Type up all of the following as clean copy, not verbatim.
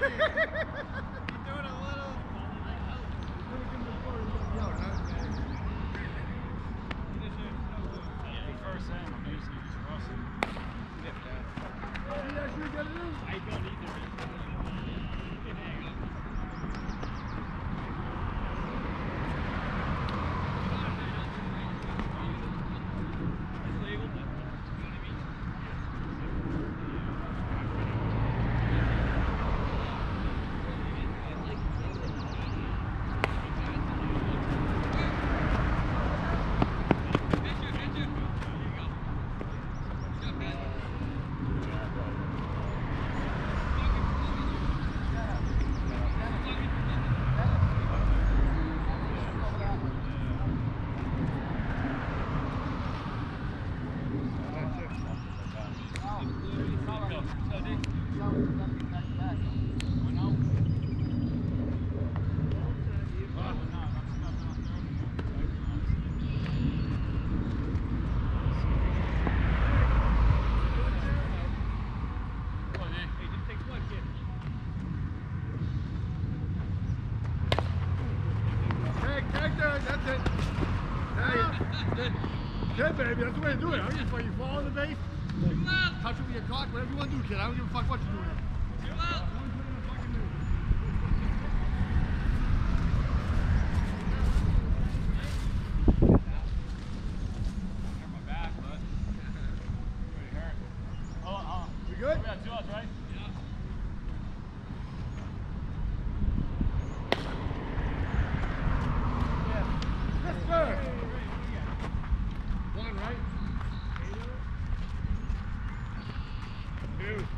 Kid, baby, that's the way to do it. I don't give a fuck. You fall on the base, touch it with your cock, whatever you want to do, kid. I don't give a fuck what you're doing. Too loud. We good? We got 2 outs, right? Yes, sir. One, right? Two.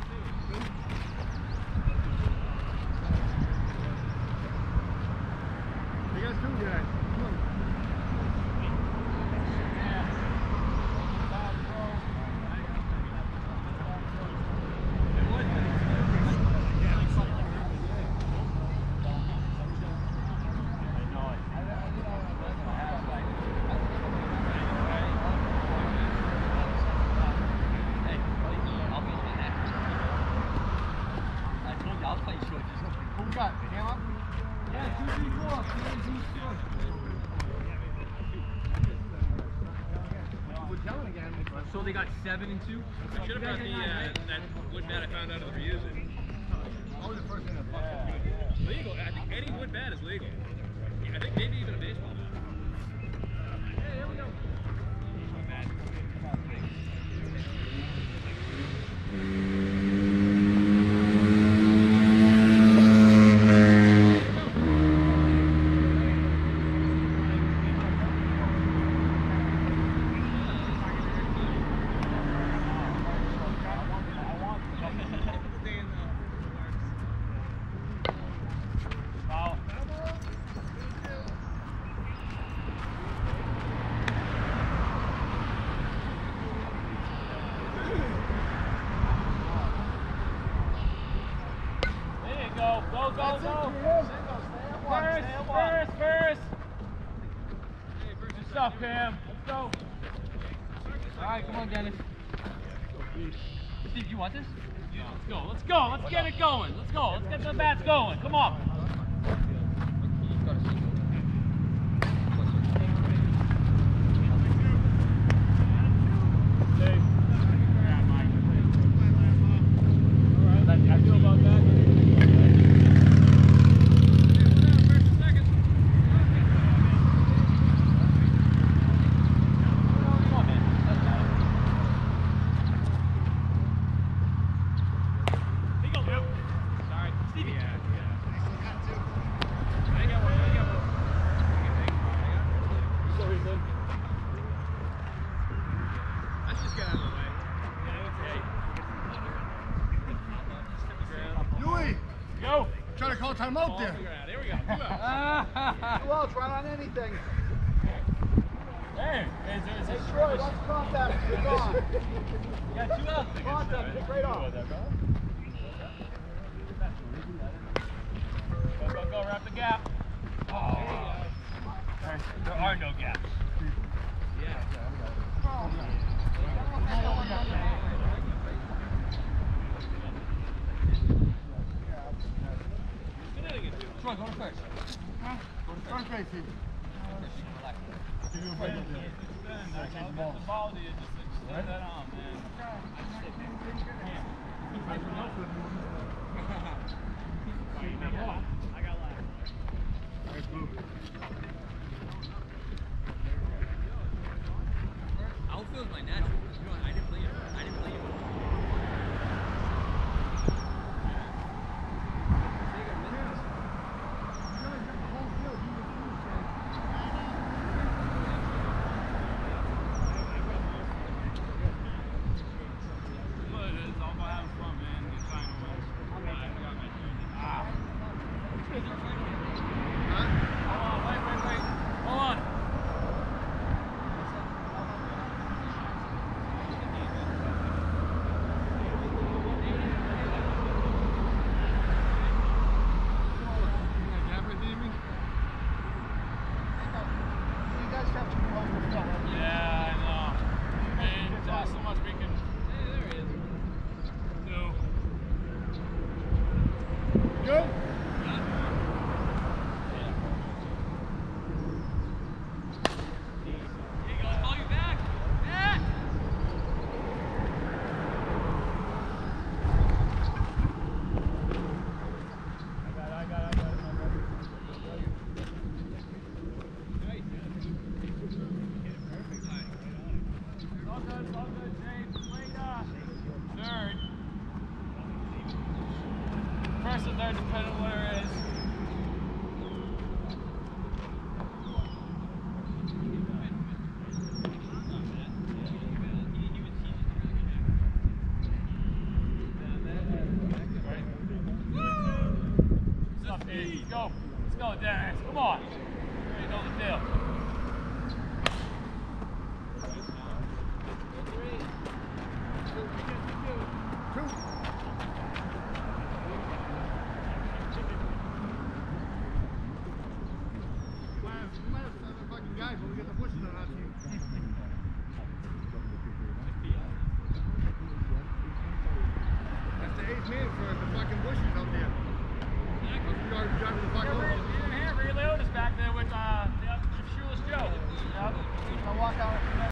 You guys two guys. Come on. Who we got? Cam up? Yeah, 2, 3, 4. We're telling again. So they got 7 and 2? I should have brought that wood bat I found out of the reusing. What was the first thing that fucked? Legal. I think any wood bat is legal. I think maybe even a baseball bat. Hey, here we go. Good stuff, Cam. Let's go. All right, come on, Dennis. Steve, you want this? Yeah, let's go. Let's go. Let's get it going. Let's go. Let's get the bats going. Come on. Trying to call time out there. There we go. 2 Who else? Right on anything. Hey, Hey, Troy, let's contact. You're gone. Yeah, 2 outs. Contact, pick right off. Go, wrap the gap. Oh. There are no gaps. Troy, go to first. Huh? First base, Steve. Give you a break up there. The ball to you, just extend that arm, man. I got live. Nice move. Outfield's my natural. You know, I didn't play it. It's all about having fun, man. And trying to win. I got my jersey. Hold on, wait. Hold on. Yeah, I know. Man, there's so much we can do. Good? Here you go, call you back. Back! I got it, my brother. All good, James. Later. Third. First and third, depending on what it is. Let's go. Let's go, Dennis. Come on. You know the deal. Guys, when we get the bushes on our team. That's the 8th man for the fucking bushes out there. We are driving the fuck over. Ray Leota's back there with Shoeless Joe. Yep. I'll walk out.